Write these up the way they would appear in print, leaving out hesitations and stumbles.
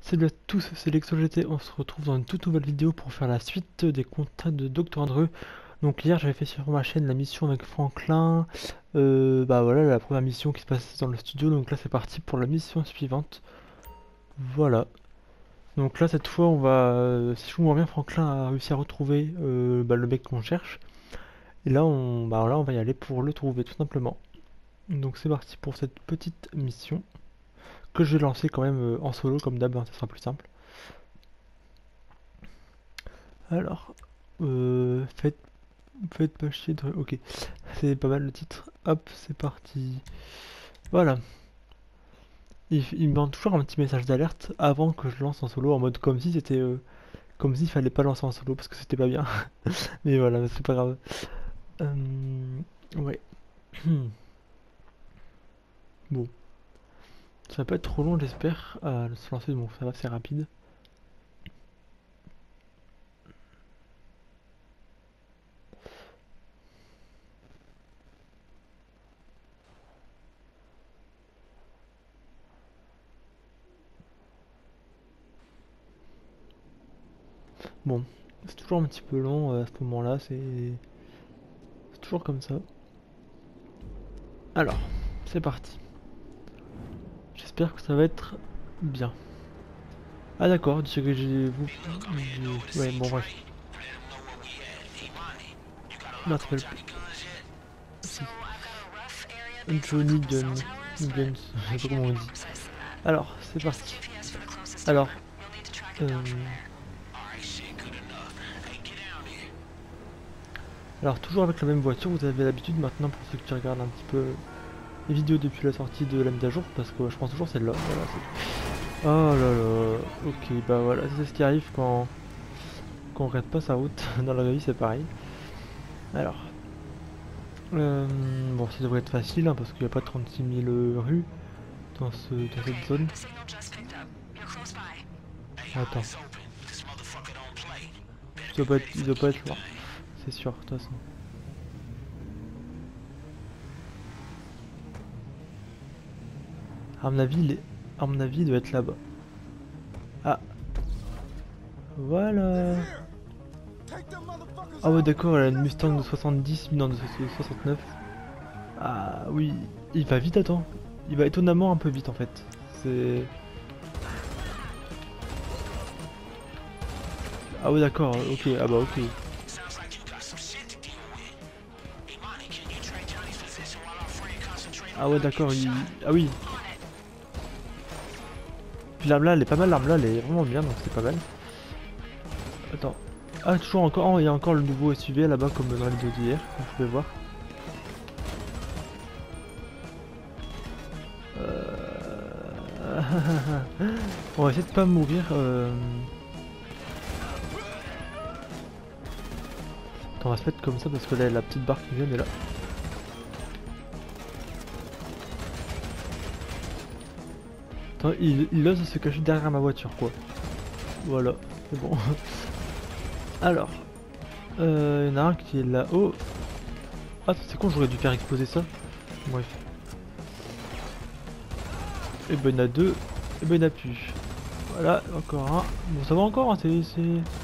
Salut à tous, c'est LexoGT, on se retrouve dans une toute nouvelle vidéo pour faire la suite des contrats de Dr. Andreu. Donc hier j'avais fait sur ma chaîne la mission avec Franklin, bah voilà la première mission qui se passe dans le studio, donc là c'est parti pour la mission suivante. Voilà, donc là cette fois on va, si je comprends bien, Franklin a réussi à retrouver le mec qu'on cherche. Et là on va y aller pour le trouver tout simplement. Donc c'est parti pour cette petite mission, que je vais lancer quand même en solo comme d'hab, hein, ça sera plus simple. Alors, faites pas chier de... Ok, c'est pas mal le titre. Hop, c'est parti. Voilà. Il me demande toujours un petit message d'alerte avant que je lance en solo, en mode comme si c'était... comme s'il fallait pas lancer en solo parce que c'était pas bien. Mais voilà, c'est pas grave. Ouais. Bon. Ça va pas être trop long, j'espère, à se lancer. Bon, ça va, c'est rapide. Bon, c'est toujours un petit peu long à ce moment-là, c'est toujours comme ça. Alors, c'est parti. J'espère que ça va être bien. Ah d'accord, du que j'ai... Ouais, bon bref. Non, ça s'appelle... Si. Johnny Gun... Guns, je sais pas comment on dit. Alors, c'est parti. Alors... euh, Alors, toujours avec la même voiture, vous avez l'habitude maintenant, pour ceux qui regardent un petit peu les vidéos depuis la sortie de la mise à jour, parce que je pense toujours celle-là. Voilà, oh là là, ok, bah voilà, c'est ce qui arrive quand on regarde pas sa route. Dans la vraie vie, c'est pareil. Alors... bon, ça devrait être facile, hein, parce qu'il n'y a pas 36 000 rues dans cette zone. Attends. Il doit pas être loin. C'est sûr, de toute façon. À mon avis, il doit être là-bas. Ah, voilà. Ah ouais, d'accord, elle a une Mustang de 70, non, de 69. Ah oui, il va vite, attends. Il va étonnamment un peu vite en fait. C'est... Ah ouais, d'accord, ok, ah bah ok. Ah ouais, d'accord, ah oui. Puis l'arme là, elle est pas mal, l'arme là, elle est vraiment bien, donc c'est pas mal. Attends. Ah, toujours encore, oh, il y a encore le nouveau SUV là-bas, comme dans la vidéo d'hier, comme vous pouvez voir. On va essayer de pas mourir. Attends, on va se mettre comme ça parce que là, la petite barre qui vient, est là. Attends, il ose se cacher derrière ma voiture, quoi. Voilà, c'est bon. Alors, il y en a un qui est là-haut. Ah, c'est con, j'aurais dû faire exploser ça. Bref. Et ben, il y en a deux. Et ben, il n'y en a plus. Voilà, encore un. Bon, ça va encore, hein, c'est...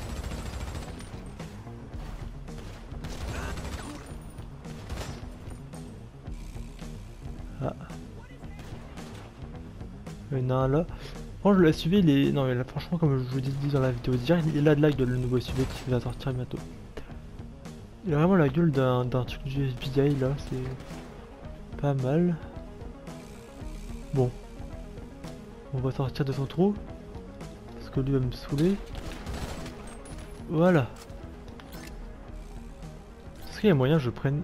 Ah. Il y en a un là. Franchement, le SUV, il est... Non, mais là, franchement, comme je vous dis dans la vidéo d'hier, il a de la gueule, le nouveau SUV qui va sortir bientôt. Il a vraiment la gueule d'un truc du FBI, là, c'est... pas mal. Bon. On va sortir de son trou. Parce que lui va me saouler. Voilà. Est-ce qu'il y a moyen que je prenne...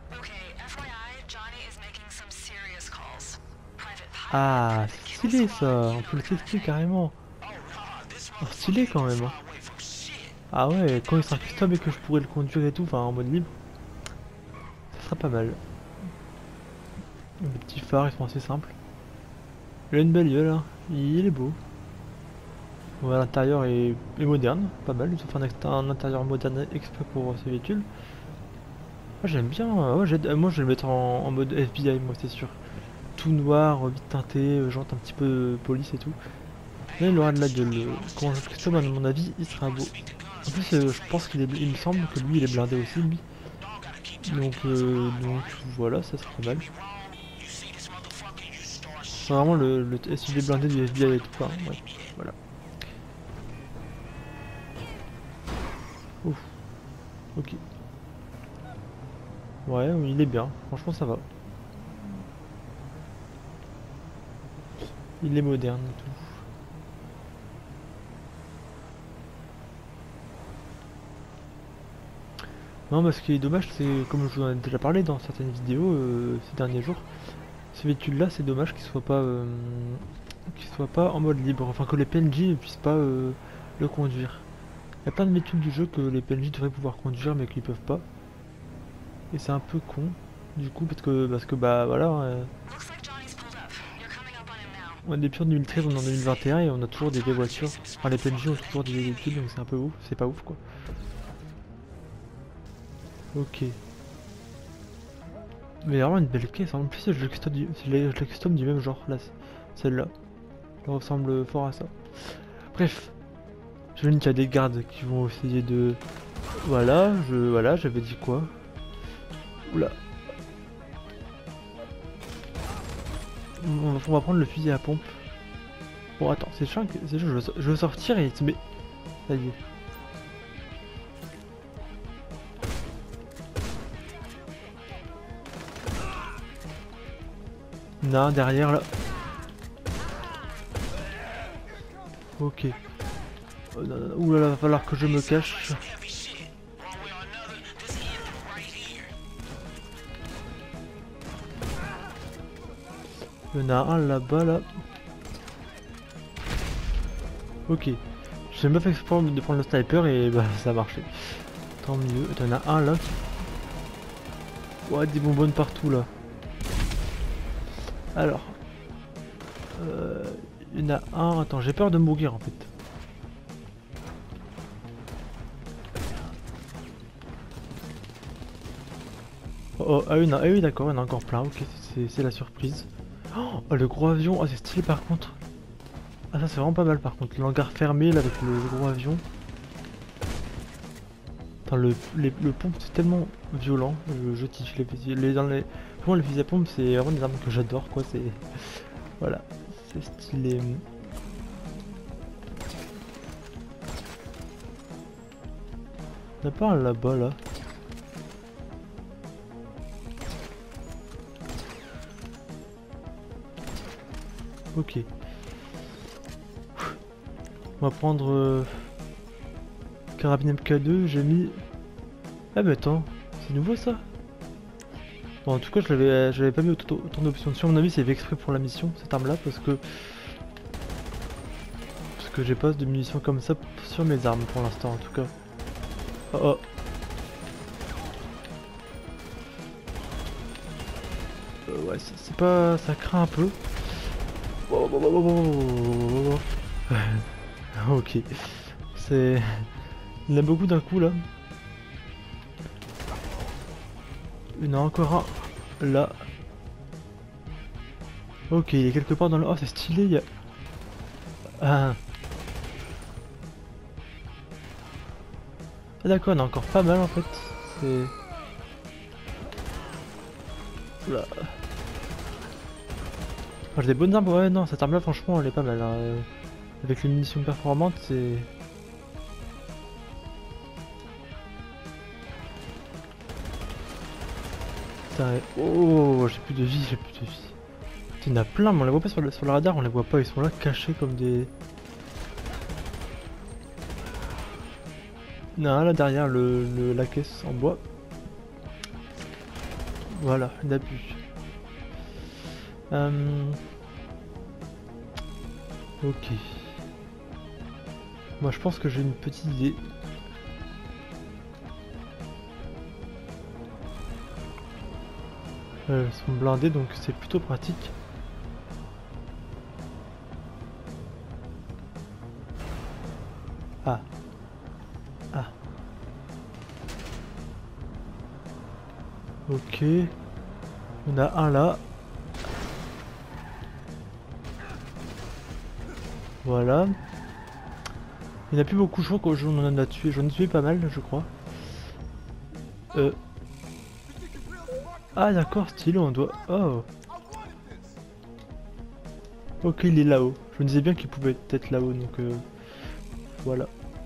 Ah, c'est stylé ça, on peut le tester carrément. Oh, stylé quand même, hein. Ah ouais, quand il sera custom et que je pourrai le conduire et tout, enfin en mode libre, ça sera pas mal. Les petits phares, ils sont assez simples. Il a une belle gueule, hein. Il est beau. Ouais, l'intérieur est moderne, pas mal. Ils ont fait un intérieur moderne exprès pour ce véhicule. Ah, j'aime bien, ouais, moi je vais le mettre en mode FBI, moi c'est sûr. Tout noir, vite teinté, jante un petit peu police et tout. Là il aura de la gueule. Comment je custom à mon avis il sera beau. En plus je pense il me semble que lui il est blindé aussi lui. Donc voilà, ça serait pas mal. C'est vraiment le SUV blindé du FBI et tout quoi. Ouais, voilà. Ouf. Ok. Ouais, il est bien. Franchement ça va. Il est moderne et tout. Non, mais ce qui est dommage, c'est comme je vous en ai déjà parlé dans certaines vidéos ces derniers jours, ce véhicule-là, c'est dommage qu'il soit pas en mode libre, enfin que les PNJ ne puissent pas le conduire. Il y a plein de véhicules du jeu que les PNJ devraient pouvoir conduire mais qu'ils peuvent pas. Et c'est un peu con, du coup, parce que bah voilà, on est des pions de 2013, on est en 2021 et on a toujours des vieilles voitures. Enfin les PNJ ont toujours des véhicules donc c'est un peu ouf, c'est pas ouf quoi. Ok. Mais vraiment une belle caisse, en plus je la custom du même genre, là, celle-là. Elle ressemble fort à ça. Bref, je vois qu'il y a des gardes qui vont essayer de... Voilà, j'avais dit quoi? Oula. On va prendre le fusil à pompe. Bon attends, c'est chiant, je veux sortir et il se met... Ça y est. Il y en a un derrière là. Ok. Ouh là là, va falloir que je me cache. Il y en a un là-bas là. Ok. J'ai même pas fait exprès de prendre le sniper et bah ça a marché. Tant mieux. Il y en a un là. Ouais, des bonbonnes partout là. Alors. Il y en a un. Attends, j'ai peur de mourir en fait. Oh, ah oui, d'accord, il y en a encore plein. Ok, c'est la surprise. Oh, le gros avion. Oh, c'est stylé par contre. Ah, ça c'est vraiment pas mal par contre. Le hangar fermé là avec le gros avion. Enfin, le pompe c'est tellement violent. Je kiffe les fusils. Pour moi, les fusils à pompe c'est vraiment des armes que j'adore quoi. C'est. Voilà, c'est stylé. Il y en a pas un là-bas là. Ok. On va prendre carabine MK2, j'ai mis... Ah mais attends, c'est nouveau ça? Bon en tout cas je l'avais pas mis autant d'options dessus, à mon avis c'est fait exprès pour la mission, cette arme là, parce que j'ai pas de munitions comme ça sur mes armes pour l'instant en tout cas. Oh oh. Ouais c'est pas... ça craint un peu. Ok. C'est... Il y en a beaucoup d'un coup là. Il y en a encore un là. Ok, il est quelque part dans le... Oh c'est stylé, il y a... Ah, d'accord, il y en a encore pas mal en fait. C'est... Oula. Ah, j'ai des bonnes armes, ouais non, cette arme là franchement elle est pas mal. Hein. Avec les munitions performantes c'est... Putain, oh, j'ai plus de vie, j'ai plus de vie. Il y en a plein, mais on les voit pas sur le radar, on les voit pas, ils sont là cachés comme des... Il y en a un là derrière la caisse en bois. Voilà, il n'y en a plus. Ok. Moi je pense que j'ai une petite idée. Elles sont blindées donc c'est plutôt pratique. Ah. Ah. Ok. On a un là. Voilà. Il n'y en a plus beaucoup, je crois qu'on en a tué. J'en ai tué pas mal, je crois. Ah d'accord, stylé, on doit... Oh. Ok, il est là-haut. Je me disais bien qu'il pouvait être là-haut, donc voilà.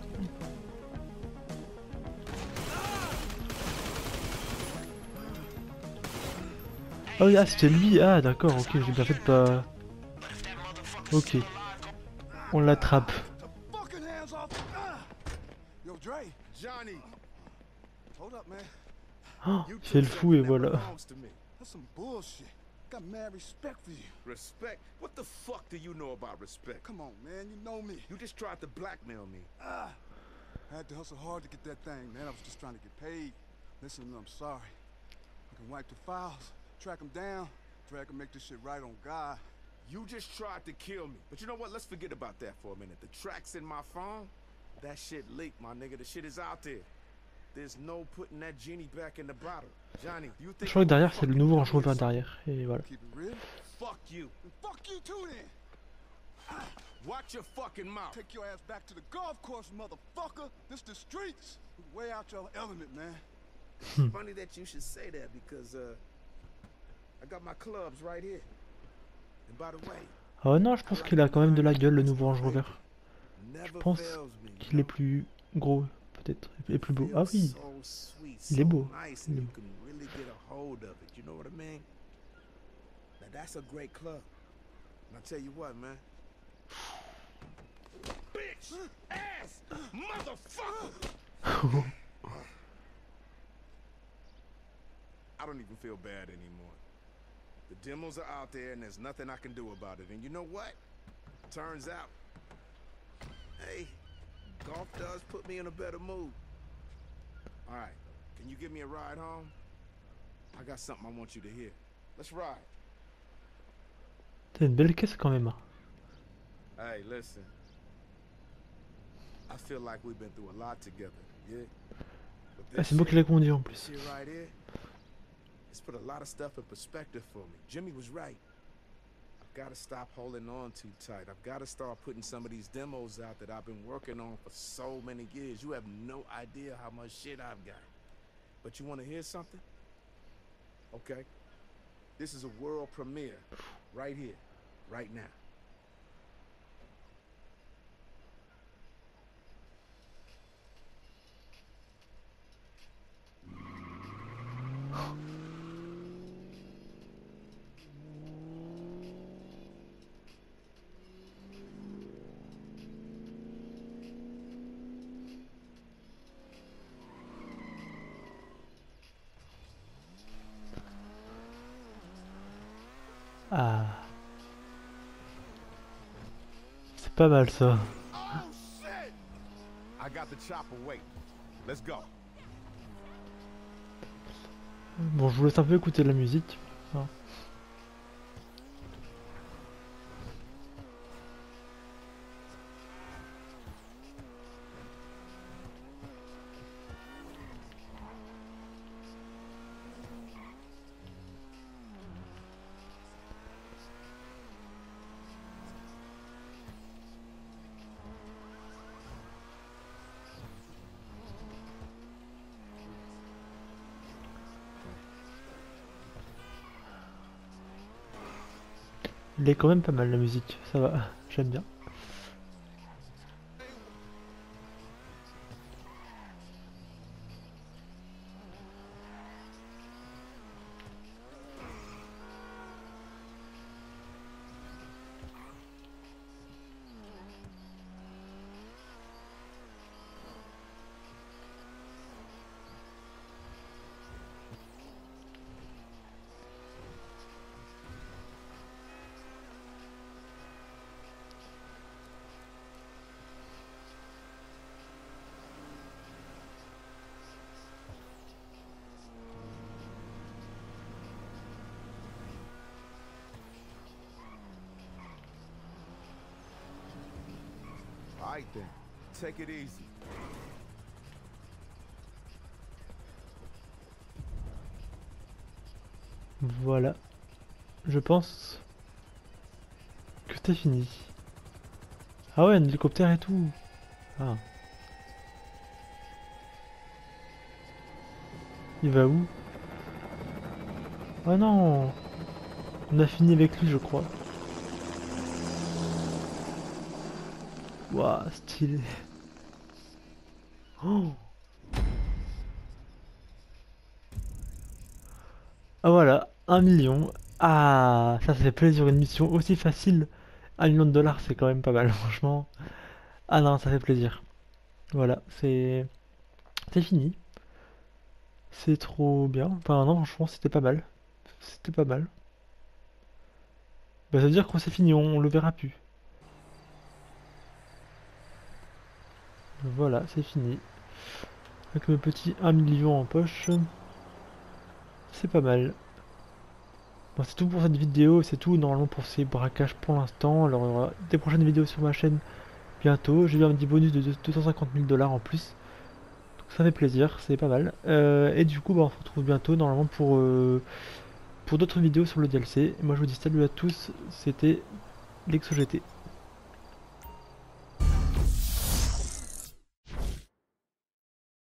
Ah oui, ah c'était lui. Ah d'accord, ok, j'ai bien fait de pas... Ok, on l'attrape. Oh, il fait le fou et voilà. Got mad respect for you. Respect? What the fuck do you know about respect? Come on, man, you know me. You just tried to blackmail me. I had to hustle hard to get that thing, man. I was just trying to get paid. Listen, I'm sorry. I can wipe the files, track them down, drag and make this shit right on God. You just tried to kill me. But you know what? Let's forget about that for a minute. The track's in my phone. That shit leaked, my nigga. The shit is out there. There's no putting that genie back in the bottle. Johnny, you think... Je crois que derrière c'est le nouveau Range Rover derrière. Et voilà. Keep it real? Fuck you. And fuck you too then. Watch your fucking mouth. Take your ass back to the golf course, motherfucker. This the streets. Way out your element, man. It's funny that you should say that because I got my clubs right here. And by the way, Oh non, je pense qu'il a quand même de la gueule le nouveau Range Rover. Je pense qu'il est plus gros, peut-être, et plus beau. Ah oui, il est beau. Il est beau. you know what I mean? Now that's a great club. And I tell you what, man. Bitch! Ass! Motherfucker! I don't even feel bad anymore. The demos are out there and there's nothing I can do about it. And you know what? Turns out, hey, golf does put me in a better mood. All right, can you give me a ride home? I got something I want you to hear. Let's ride. T'as une belle caisse quand même. Hey, listen. I feel like we've been through a lot together, yeah? Ah, c'est moi qui l'ai conduit en plus. This right here, it's put a lot of stuff in perspective for me. Jimmy was right. I've got to stop holding on too tight. I've got to start putting some of these demos out that I've been working on for so many years. You have no idea how much shit I've got. But you want to hear something? Okay. This is a world premiere. Right here. Right now. Ah. C'est pas mal ça. Oh shit! I got the chopper waiting. Let's go. Bon, je vous laisse un peu écouter la musique. Hein. Il est quand même pas mal la musique, ça va, j'aime bien. All right then. Take it easy. Voilà. Je pense que c'est fini. Ah ouais, un hélicoptère et tout. Ah. Il va où? Ah non! On a fini avec lui, je crois. Waouh, stylé. Oh. Ah voilà, 1 million. Ah, ça fait plaisir, une mission aussi facile. 1 million de dollars, c'est quand même pas mal, franchement. Ah non, ça fait plaisir. Voilà, c'est fini. C'est trop bien. Enfin non, franchement, c'était pas mal. C'était pas mal. Bah, ça veut dire qu'on c'est fini, on le verra plus. Voilà, c'est fini. Avec mes petits 1 million en poche. C'est pas mal. Bon, c'est tout pour cette vidéo, c'est tout normalement pour ces braquages pour l'instant. Alors, il y aura des prochaines vidéos sur ma chaîne bientôt. J'ai eu un petit bonus de 250 000 dollars en plus. Donc ça fait plaisir, c'est pas mal. Et du coup, bah, on se retrouve bientôt normalement pour d'autres vidéos sur le DLC. Et moi, je vous dis salut à tous, c'était l'ExoGT.